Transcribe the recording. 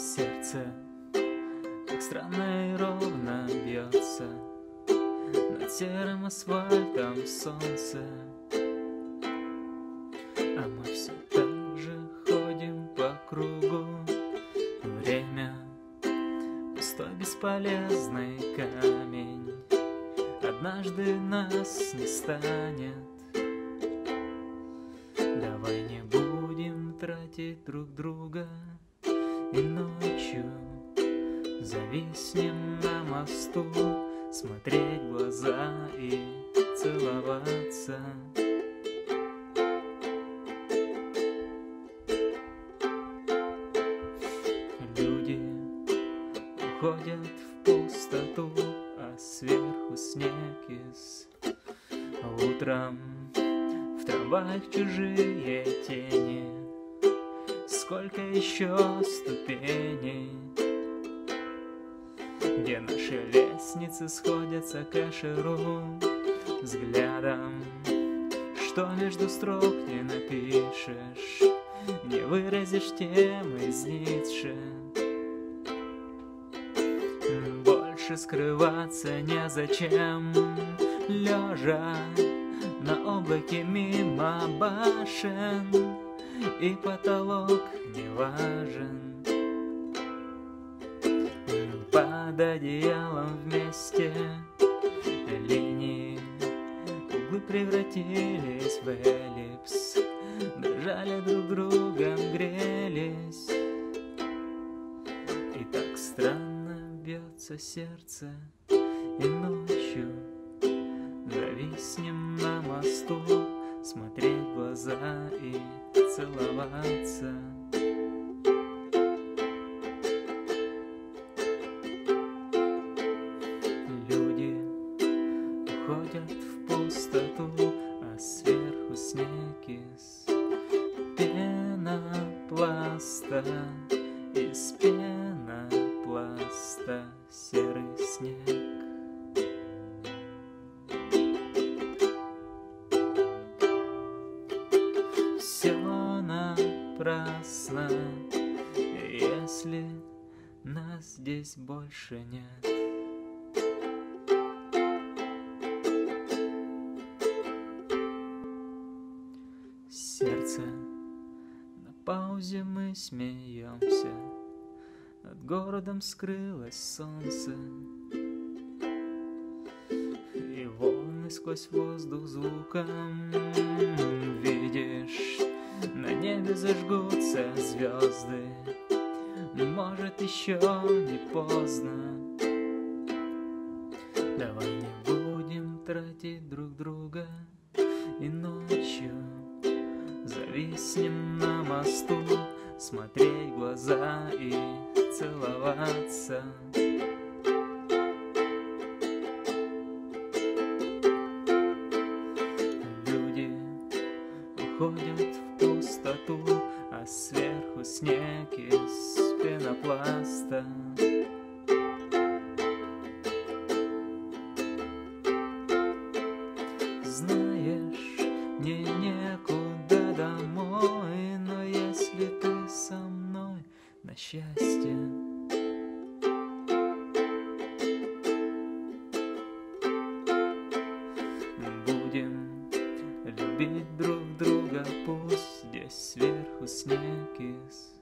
Сердце так странно и ровно бьется над серым асфальтом солнце, а мы все так же ходим по кругу. Время пустой бесполезный камень, однажды нас не станет. Давай не будем тратить друг друга, и ночью зависнем на мосту, смотреть в глаза и целоваться. Люди уходят в пустоту, а сверху снег из. Утром в трамваях чужие тени, сколько еще ступеней, где наши лестницы сходятся к эшеру взглядом. Что между строк не напишешь, не выразишь темы из Ницше. Больше скрываться незачем, лежа на облаке мимо башен, и потолок не важен. Под одеялом вместе линии углы превратились в эллипс, дрожали друг другом, грелись. И так странно бьется сердце, и ночью зависнем на мосту, смотреть в глаза и целоваться. Люди уходят в пустоту, а сверху снег из пенопласта, из пенопласта серый снег. Все напрасно, если нас здесь больше нет. Сердце на паузе, мы смеемся, над городом скрылось солнце, и волны сквозь воздух звуком. Видишь, на небе зажгутся звезды, может, еще не поздно. Давай не будем тратить друг друга, и ночью зависнем на мосту, смотреть в глаза и целоваться. Люди уходят в пустоту, а сверху снег из пенопласта. Знаешь, мне некуда домой, но если ты со мной, на счастье. Будем любить друг друга, пусть здесь сверху снег из